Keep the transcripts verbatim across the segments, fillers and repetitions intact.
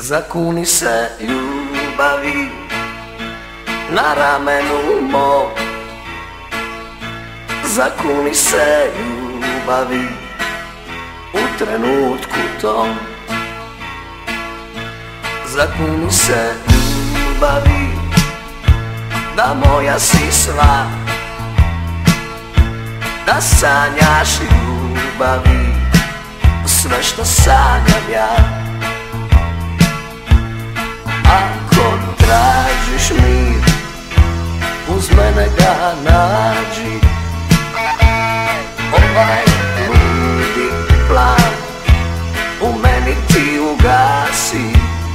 Zakuni se ljubavi na ramenu mom, zakuni se ljubavi u trenutku tom, zakuni se ljubavi da moja si sva, da sanjaš ljubavi sve što sanjam ja. Ako tražiš mir, uz mene ga nađi, ovaj ludi plan u meni ti ugasi.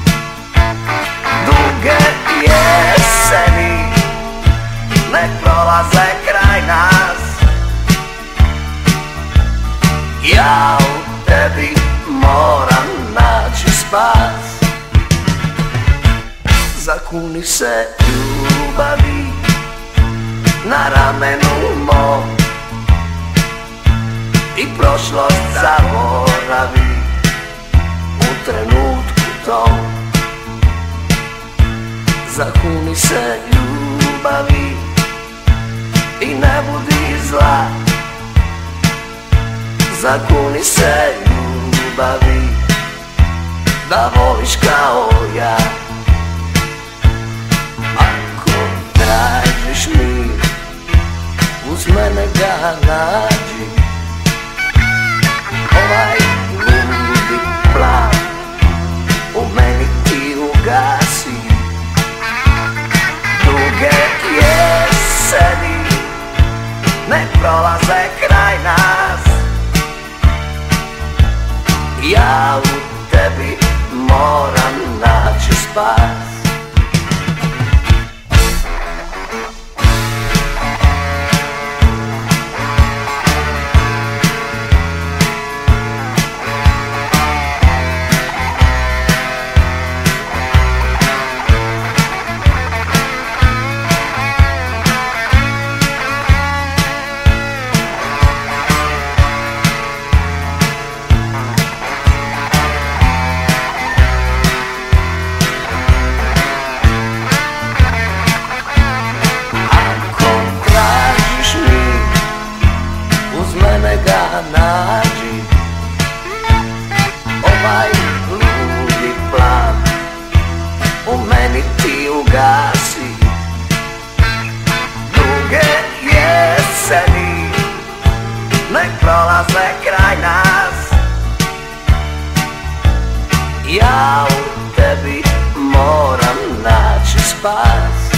Duge jeseni ne prolaze kraj nas, ja u tebi moram naći spas. Zakuni se ljubavi na ramenu mom i prošlost zaboravi u trenutku tom. Zakuni se ljubavi i ne budi zla, zakuni se ljubavi da voliš kao ja. Ako tražiš mir, uz mene ga nađi, ovaj ludi plan u meni ti ugasi. Duge jeseni ne prolaze kraj nas, ja u tebi moram naći spas. Nađi ovaj ludi plan u meni ti ugasi. Duge jeseni ne prolaze kraj nas, ja u tebi moram naći spas.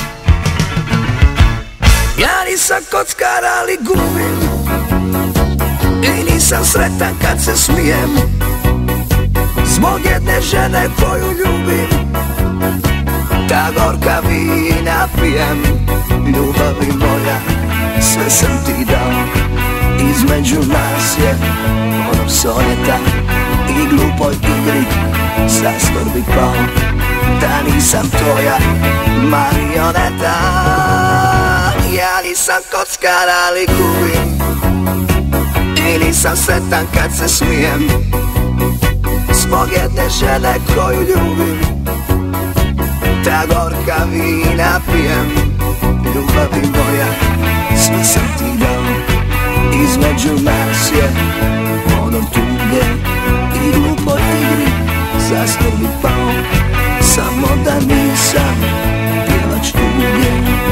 Ja nisam kockar ali gubim i nisam sretan kad se smijem zbog jedne žene koju ljubim. Ta gorka vina pijem, ljubavi moja, sve sam ti dao. Između nas je ono soneta i glupoj igri zastor bi pao. Da nisam tvoja marioneta, ja nisam kockar ali gubim i nisam sretan kad se smijem zbog jedne žene koju ljubim. Ta gorka vina pijem, ljubavi moja, sve sam ti dao. Između nas je ono tuge i glupoj igri zastor bi pao. Samo da nisam pjevač tuge.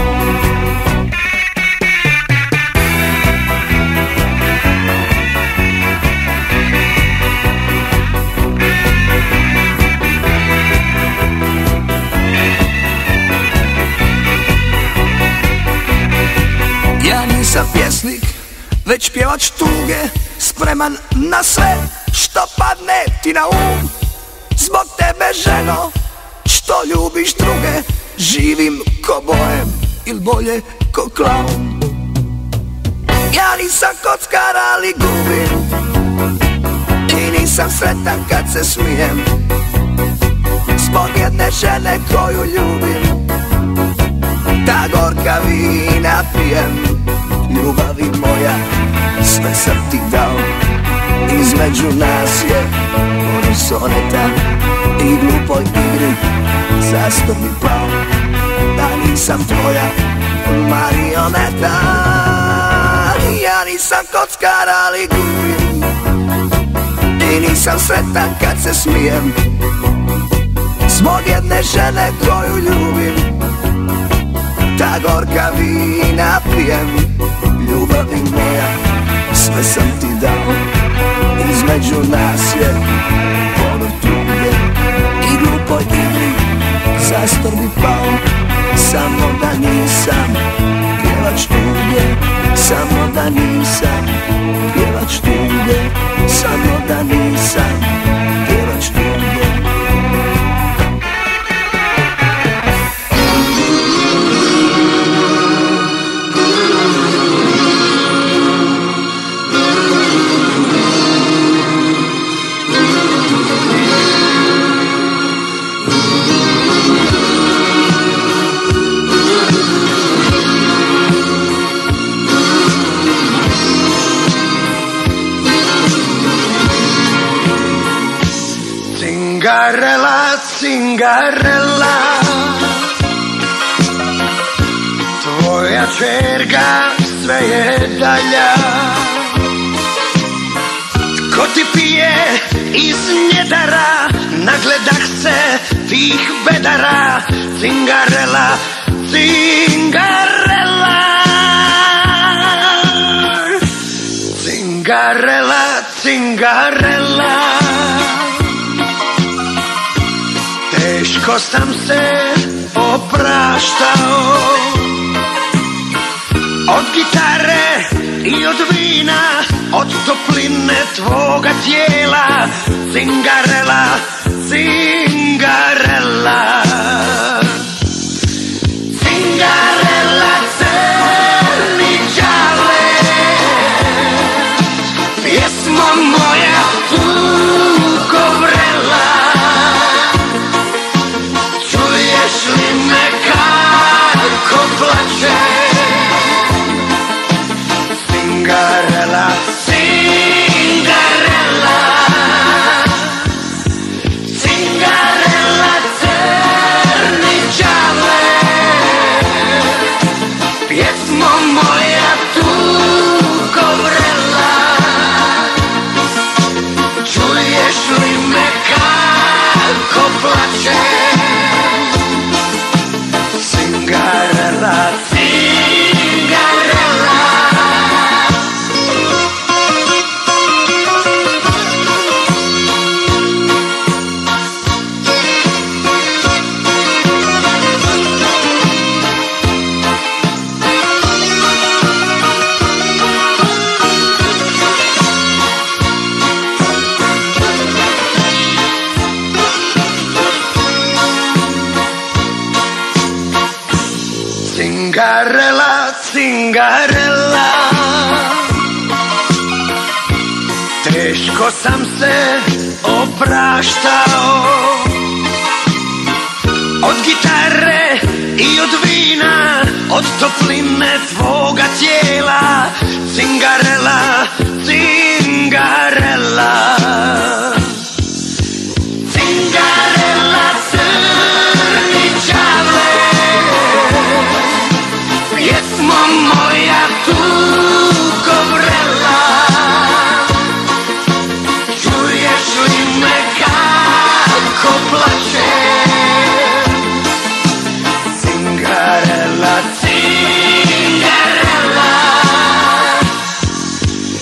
Ja nisam pjesnik, već pjevač tuge, spreman na sve što padne ti na um. Zbog tebe ženo, što ljubiš druge, živim ko bohem ili bolje ko klaun. Ja nisam kockar ali gubim i nisam sretan kad se smijem zbog jedne žene koju ljubim. Ta gorka vina pijem, ljubavi moja, sve sam ti dao. Između nas je ono soneta i glupoj igri zastor mi pao, da nisam tvoja marioneta. Ja nisam kockar, ali gubim, i nisam sretan kad se smijem zbog jedne žene koju ljubim. Ta gorka vina pijem, ljubavi moja, sve sam ti dao, između nas je ponor tuge i glupoj igri zastor bi pao. Samo da nisam pjevač tuge, samo da nisam pjevač tuge, samo da nisam pjevač tuge. Cingarella, cingarella, tvoja čerka sve je dalja. Tko ti pije iz njedara, nagledah se tih bedara. Cingarella, cingarella, cingarella, cingarella. Teško sam se opraštao od gitare i od vina, od topline tvoga tijela. Cingarella, cingarella, cingarella, crni đale, pjesmo moja tuko vrela. Šli me kako plače. Cingarella, cingarella, cingarella, crni đale, pjesmo moja tuko vrela. Čuješ li me kako plače? Cingarella, cingarella. Cingarella, cingarella, teško sam se opraštao od gitare i od vina, od topline tvoga tijela. Cingarella, cingarella, cingarella, crni đale, pjesmo moja tuko vrela. Čuješ li me kako plače? Cingarella, cingarella,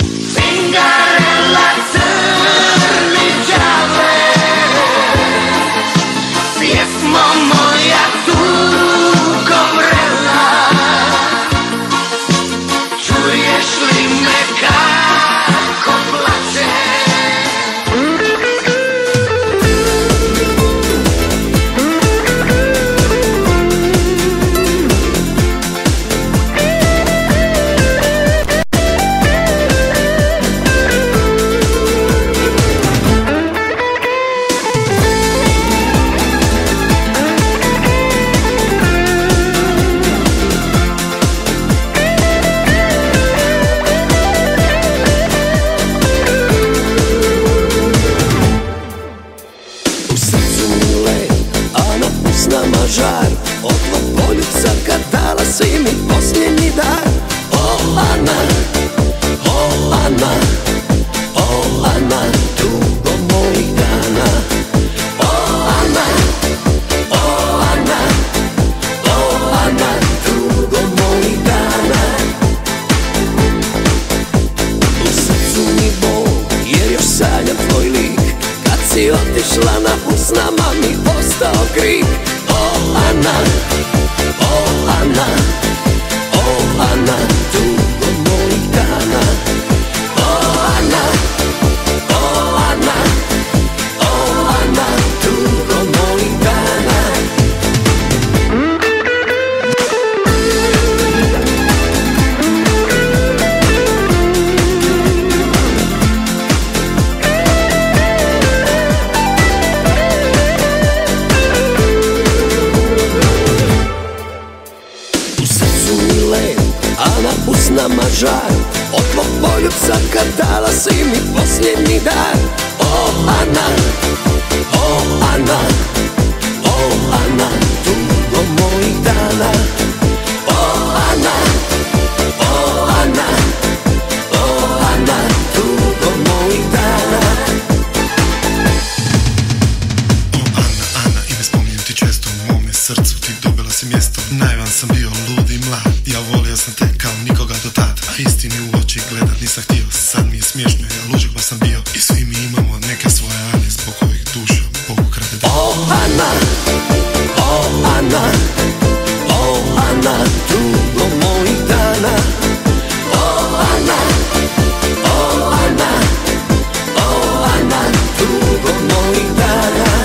si otišla, na usnama mi ostao krik. O Ana, o Ana, o Ana, dugo mojih dana. O Ana, o Ana, o Ana, dugo mojih dana. A na usnama žar od tvog poljubca kad dala si mi posljednji dar. O Ana, o Ana, o Ana, dugo mojih dana. O Ana, o Ana, o Ana, dugo mojih dana. O Ana, Ana, ime spominjem ti često, u mome srcu ti dobila si mjesto. Naivan sam bio, lud i mlad, ja volio sam te kao nikoga do tad. A istini u oči gledat nisam htio, sad mi je smiješno, ja luđak baš sam bio. I svi mi imamo neke svoje Ane, zbog kojih duša Bogu krade dan. O Ana, o Ana, o Ana, dugo mojih dana. O Ana, o Ana, o Ana, dugo mojih dana.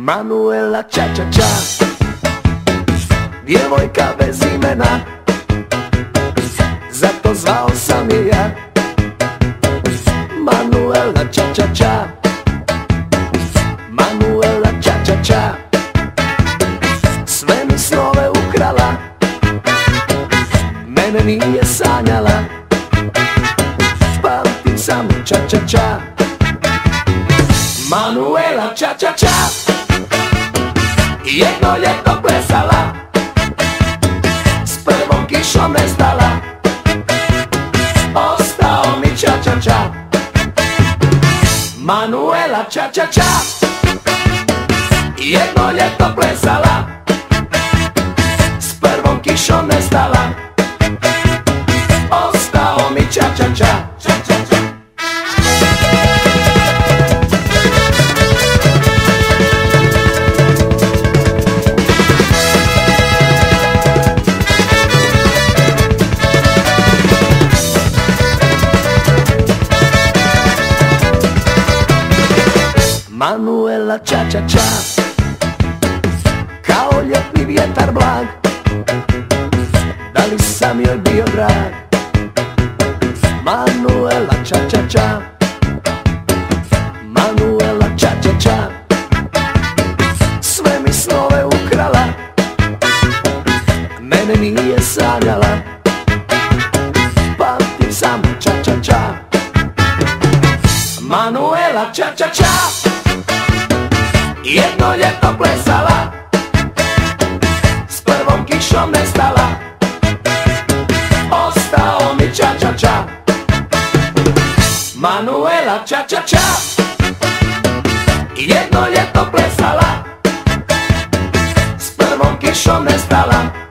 Manuela ča ča ča, djevojka bez imena, zato zvao sam je ja. Manuela ča ča ča, Manuela ča ča ča, sve mi snove ukrala, mene nije sanjala. Pamtim samo ča ča ča, Manuela ča ča ča, jedno ljeto plesala, s prvom kišom nestala, ostao mi ča ča ča. Manuela ča ča ča, jedno ljeto plesala, s prvom kišom nestala, ostao mi ča ča ča. Manuela ča ča ča, kao ljetni vjetar blag, da li sam joj bio drag. Manuela ča ča ča, Manuela ča ča ča, sve mi snove ukrala, mene nije sanjala. Pamtim samo ča ča ča, Manuela ča ča ča, jedno ljeto plesala, s prvom kišom nestala, ostao mi ča ča ča. Manuela ča ča ča, jedno ljeto plesala, s prvom kišom nestala,